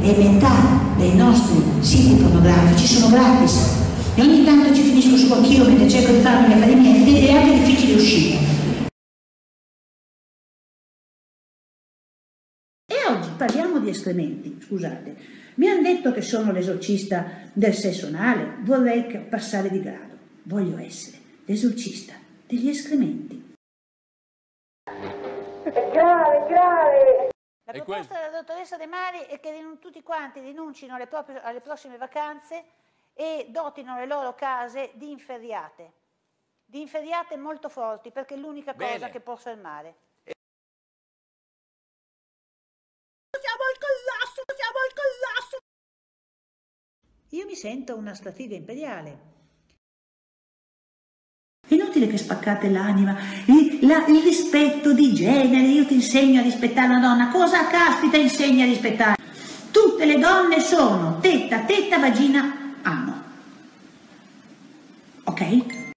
e metà dei nostri siti pornografici sono gratis e ogni tanto ci finisco su anch'io mentre cerco di farmi gli affari miei ed è anche difficile uscire. E oggi parliamo di escrementi, scusate. Mi hanno detto che sono l'esorcista del sesso anale, vorrei passare di grado. Voglio essere l'esorcista degli escrementi. Grave! La proposta della dottoressa De Mari è che tutti quanti rinuncino alle prossime vacanze e dotino le loro case di inferriate molto forti, perché è l'unica cosa che può fermare. Siamo al collasso, siamo al collasso! Io mi sento una strafiga imperiale. È inutile che spaccate l'anima, il rispetto di genere, io ti insegno a rispettare una donna, cosa caspita insegni a rispettare? Tutte le donne sono tetta, tetta, vagina, ano. Ok?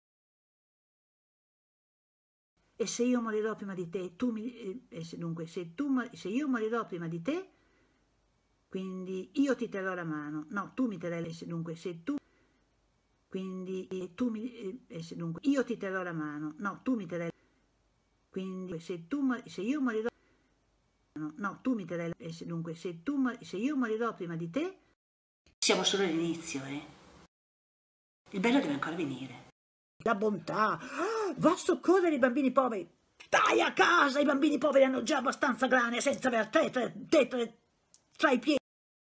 E se io morirò prima di te, dunque, se io morirò prima di te, quindi io ti terrò la mano, no, tu mi terrai, dunque, se tu, quindi dunque, io ti terrò la mano, no, tu mi terrai, quindi se io morirò, no, tu mi terrai, dunque, se io morirò prima di te, siamo solo all'inizio, Il bello deve ancora venire. La bontà, va a soccorrere i bambini poveri. Stai a casa, i bambini poveri hanno già abbastanza grane senza aver te tra i piedi.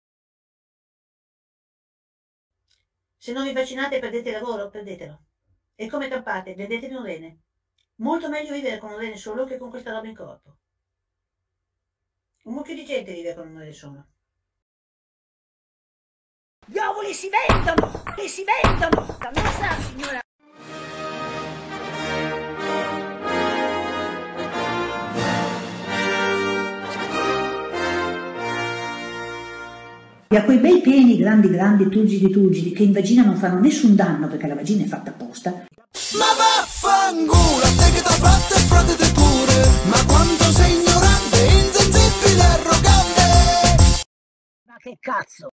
Se non vi vaccinate e perdete il lavoro, perdetelo. E come campate, vendetevi un rene. Molto meglio vivere con un rene solo che con questa roba in corpo. Un mucchio di gente vive con un rene solo. Gli ovuli si vendono! E si vendono! Non sa, signora! E a quei bei pieni grandi, turgidi, che in vagina non fanno nessun danno perché la vagina è fatta apposta. Ma vaffanculo, a te che t'ha fatto e fratete pure, ma quanto sei ignorante, insensibile e arrogante! Ma che cazzo!